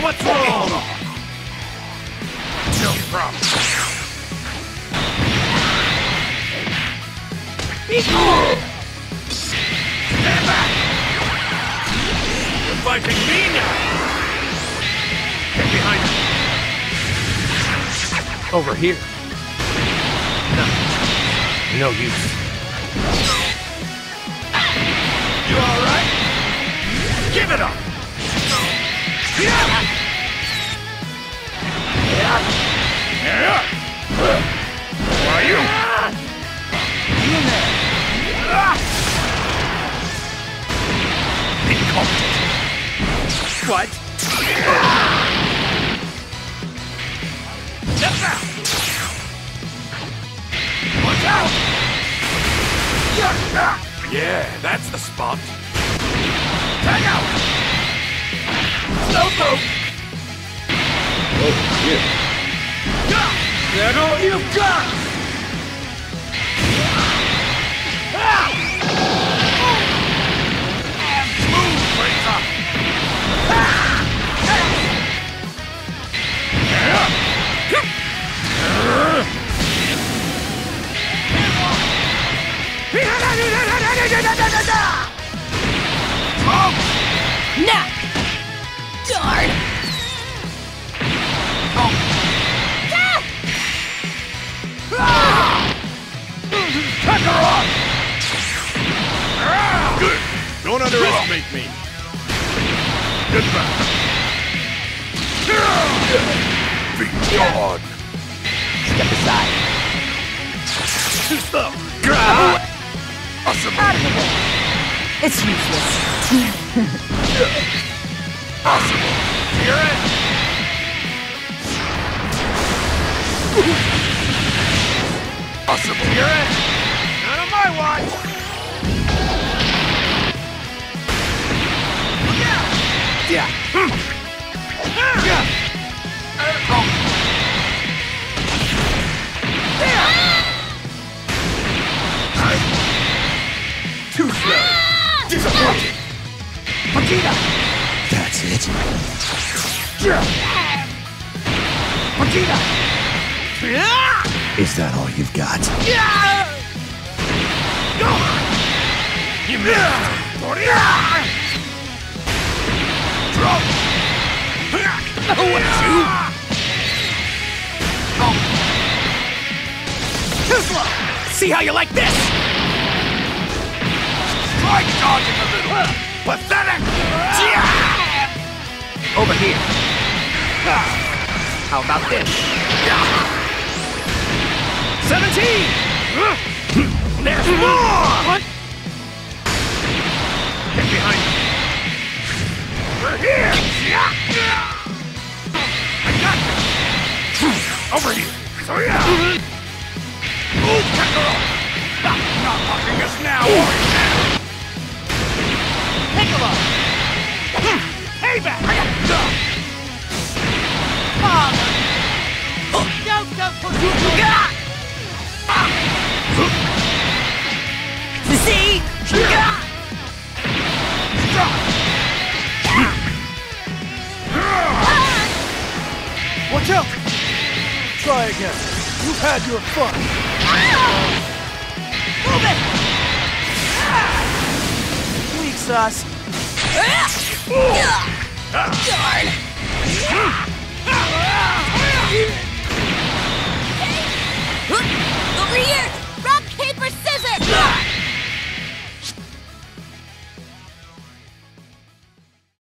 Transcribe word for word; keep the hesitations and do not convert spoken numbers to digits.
What's wrong? No problem. Stand back! You're fighting me now! Get behind me! Over here. No. No use. You alright? Give it up! Yeah! Who are you? Get in there! Incompetent! What? Step back! Watch out! Yeah, that's the spot. Tag out! Slow poke! Oh, shit. That's all you've got! Smooth, Fraser! Nah! Darn! Oh. Cut her off! Good! Don't underestimate me! Goodbye! Be gone! Step aside. Too slow! Grab! Awesome! Out of the way. It's useless. Possible! Hear it? Possible! Hear it? Not on my watch! Look out! Yeah! Hmm. Yeah! Oh. Yeah! Too slow! Disappointing! Vegeta! That's it? Vegeta! Is that all you've got? Go! You missed! Drop! What you? Too slow! See how you like this? Try dodging a little! Pathetic! Over here. How about this? Seventeen! There's more! What? Get behind me. We're here! I got you! Over here! So yeah! Move, Kakarot! Not mocking us now, warrior! Piccolo! Payback! Father! Don't go for you! See? Watch out! Try again. You've had your fun. Move it! Weak sauce.